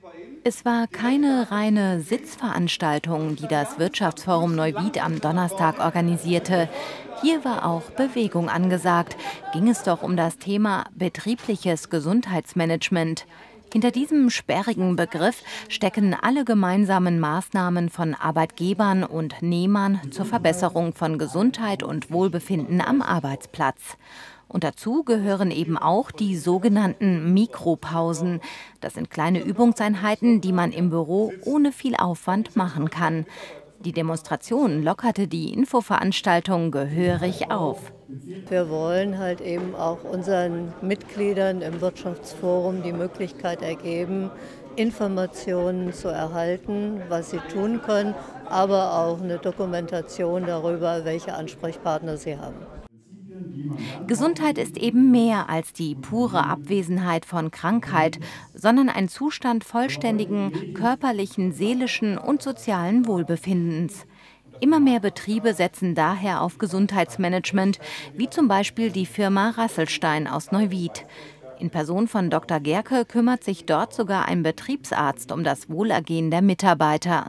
Es war keine reine Sitzveranstaltung, die das Wirtschaftsforum Neuwied am Donnerstag organisierte. Hier war auch Bewegung angesagt. Ging es doch um das Thema betriebliches Gesundheitsmanagement. Hinter diesem sperrigen Begriff stecken alle gemeinsamen Maßnahmen von Arbeitgebern und Nehmern zur Verbesserung von Gesundheit und Wohlbefinden am Arbeitsplatz. Und dazu gehören eben auch die sogenannten Mikropausen. Das sind kleine Übungseinheiten, die man im Büro ohne viel Aufwand machen kann. Die Demonstration lockerte die Infoveranstaltung gehörig auf. Wir wollen halt eben auch unseren Mitgliedern im Wirtschaftsforum die Möglichkeit ergeben, Informationen zu erhalten, was sie tun können, aber auch eine Dokumentation darüber, welche Ansprechpartner sie haben. Gesundheit ist eben mehr als die pure Abwesenheit von Krankheit, sondern ein Zustand vollständigen körperlichen, seelischen und sozialen Wohlbefindens. Immer mehr Betriebe setzen daher auf Gesundheitsmanagement, wie zum Beispiel die Firma Rasselstein aus Neuwied. In Person von Dr. Gerke kümmert sich dort sogar ein Betriebsarzt um das Wohlergehen der Mitarbeiter.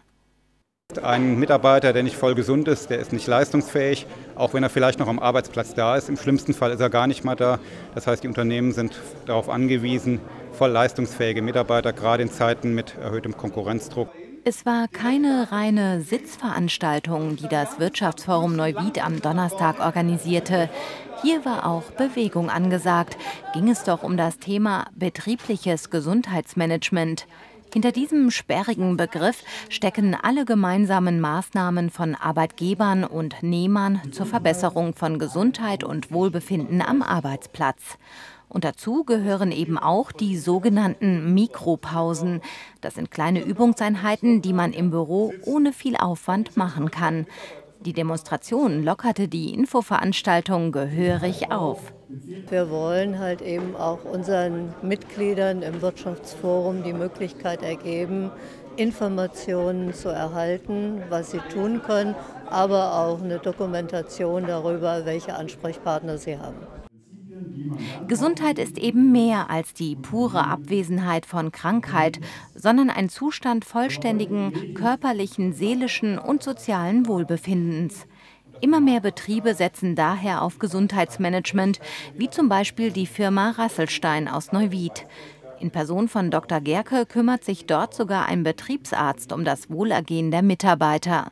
Ein Mitarbeiter, der nicht voll gesund ist, der ist nicht leistungsfähig, auch wenn er vielleicht noch am Arbeitsplatz da ist. Im schlimmsten Fall ist er gar nicht mal da. Das heißt, die Unternehmen sind darauf angewiesen, voll leistungsfähige Mitarbeiter, gerade in Zeiten mit erhöhtem Konkurrenzdruck. Es war keine reine Sitzveranstaltung, die das Wirtschaftsforum Neuwied am Donnerstag organisierte. Hier war auch Bewegung angesagt. Ging es doch um das Thema betriebliches Gesundheitsmanagement. Hinter diesem sperrigen Begriff stecken alle gemeinsamen Maßnahmen von Arbeitgebern und Nehmern zur Verbesserung von Gesundheit und Wohlbefinden am Arbeitsplatz. Und dazu gehören eben auch die sogenannten Mikropausen. Das sind kleine Übungseinheiten, die man im Büro ohne viel Aufwand machen kann. Die Demonstration lockerte die Infoveranstaltung gehörig auf. Wir wollen halt eben auch unseren Mitgliedern im Wirtschaftsforum die Möglichkeit ergeben, Informationen zu erhalten, was sie tun können, aber auch eine Dokumentation darüber, welche Ansprechpartner sie haben. Gesundheit ist eben mehr als die pure Abwesenheit von Krankheit, sondern ein Zustand vollständigen körperlichen, seelischen und sozialen Wohlbefindens. Immer mehr Betriebe setzen daher auf Gesundheitsmanagement, wie zum Beispiel die Firma Rasselstein aus Neuwied. In Person von Dr. Gerke kümmert sich dort sogar ein Betriebsarzt um das Wohlergehen der Mitarbeiter.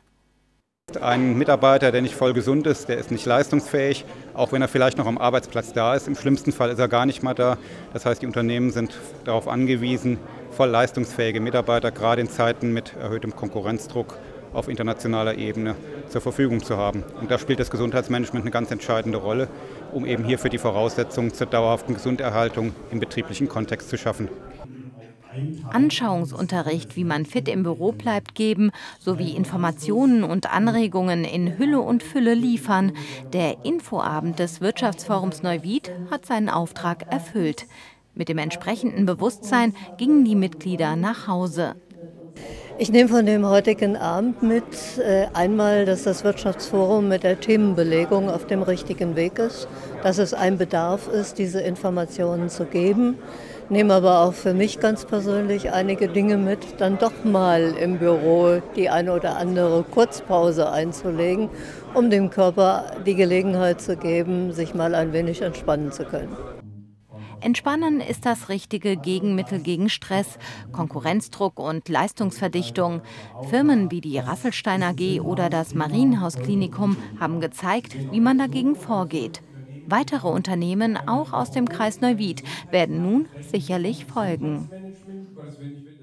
Ein Mitarbeiter, der nicht voll gesund ist, der ist nicht leistungsfähig, auch wenn er vielleicht noch am Arbeitsplatz da ist. Im schlimmsten Fall ist er gar nicht mal da. Das heißt, die Unternehmen sind darauf angewiesen, voll leistungsfähige Mitarbeiter, gerade in Zeiten mit erhöhtem Konkurrenzdruck auf internationaler Ebene zur Verfügung zu haben. Und da spielt das Gesundheitsmanagement eine ganz entscheidende Rolle, um eben hierfür die Voraussetzungen zur dauerhaften Gesunderhaltung im betrieblichen Kontext zu schaffen. Anschauungsunterricht, wie man fit im Büro bleibt, geben, sowie Informationen und Anregungen in Hülle und Fülle liefern. Der Infoabend des Wirtschaftsforums Neuwied hat seinen Auftrag erfüllt. Mit dem entsprechenden Bewusstsein gingen die Mitglieder nach Hause. Ich nehme von dem heutigen Abend mit einmal, dass das Wirtschaftsforum mit der Themenbelegung auf dem richtigen Weg ist, dass es ein Bedarf ist, diese Informationen zu geben. Nehme aber auch für mich ganz persönlich einige Dinge mit, dann doch mal im Büro die eine oder andere Kurzpause einzulegen, um dem Körper die Gelegenheit zu geben, sich mal ein wenig entspannen zu können. Entspannen ist das richtige Gegenmittel gegen Stress, Konkurrenzdruck und Leistungsverdichtung. Firmen wie die Rasselstein AG oder das Marienhaus-Klinikum haben gezeigt, wie man dagegen vorgeht. Weitere Unternehmen, auch aus dem Kreis Neuwied, werden nun sicherlich folgen.